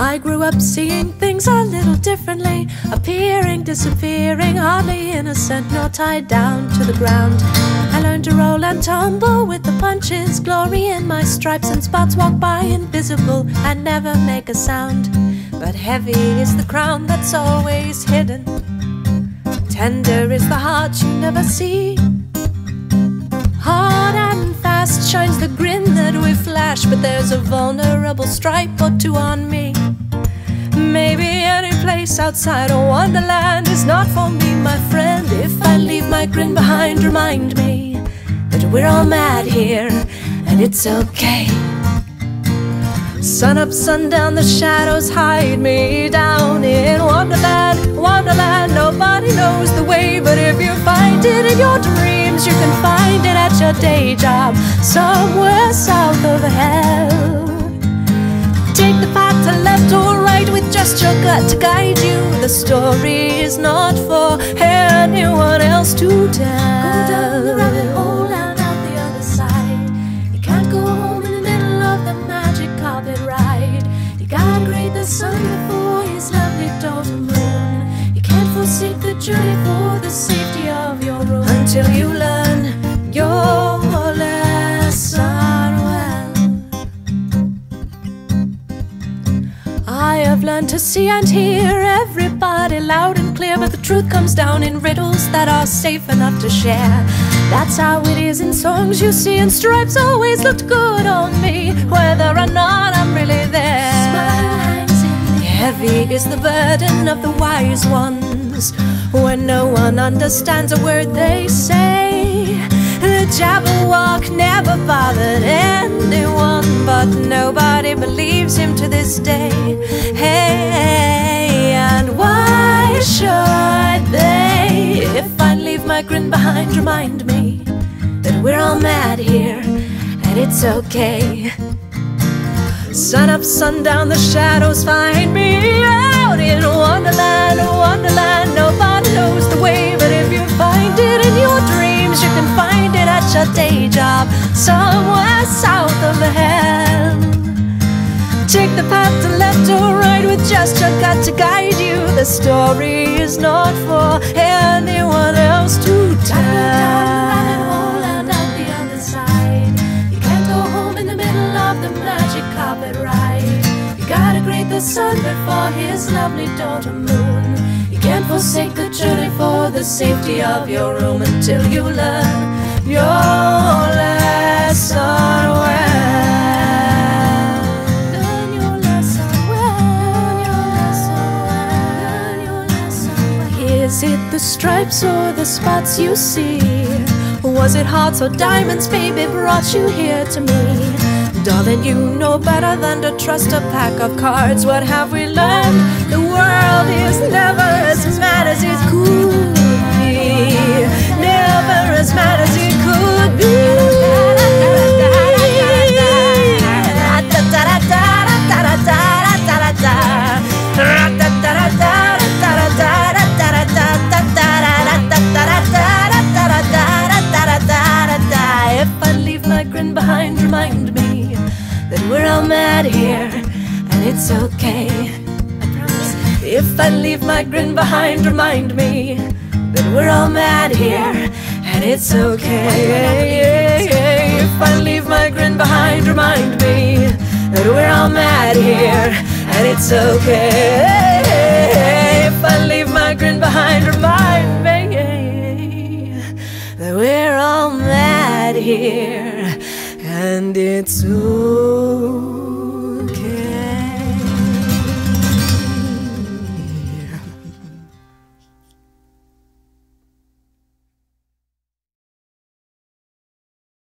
I grew up seeing things a little differently, appearing, disappearing, hardly innocent nor tied down to the ground. I learned to roll and tumble with the punches, glory in my stripes and spots, walk by invisible and never make a sound. But heavy is the crown that's always hidden, tender is the heart you never see. Hard and fast shines the grin that we flash, but there's a vulnerable stripe or two on me. Maybe any place outside of Wonderland is not for me, my friend. If I leave my grin behind, remind me that we're all mad here, and it's okay. Sun up, sundown, the shadows hide me down in Wonderland. Wonderland, nobody knows the way, but if you find it in your dreams, you can find it at your day job, somewhere south of hell. Take the path to left or right with just your gut to guide you. The story is not for anyone else to tell. Go down the rabbit hole and out the other side. You can't go home in the middle of the magic carpet ride. You gotta greet the sun before his lovely daughter moon. You can't forsake the journey for the safety of your room until you learn your lesson well. I have learned to see and hear everybody loud and clear, but the truth comes down in riddles that are safe enough to share. That's how it is in songs you see, and stripes always looked good on me, whether or not I'm really there. Smile hangs in the heavy is the burden of the wise ones, when no one understands a word they say. The Jabberwock never bothered anyone, but nobody believes him to this day. Hey, and why should they? If I leave my grin behind, remind me that we're all mad here, and it's okay. Sun up, sundown, the shadows find me out in Wonderland. Wonderland, nobody knows the way, but if you find it in your dreams, you can find it at your day job, somewhere south of hell. Take the path to left or right with just your gut to guide you. The story is not for anyone else to tell. Down the rabbit hole and out the other side. You can't go home in the middle of the magic carpet ride. You gotta greet the sun before his lovely daughter moon. You can't forsake the journey for the safety of your room until you learn your lesson well. Learn your lesson well. Learn your lesson well. Learn your lesson well. Is it the stripes or the spots you see? Was it hearts or diamonds, baby, brought you here to me? Darling, you know better than to trust a pack of cards. What have we learned? The world is never as mad as it could be. Never as mad as it could be. If I leave my grin behind, remind me that we're all mad here, and it's okay. I promise. If I leave my grin behind, remind me that we're all mad here, and it's okay. If I leave my grin behind, remind me that we're all mad here, and it's okay. If I leave my grin behind, remind me that we're all mad here, and it's okay.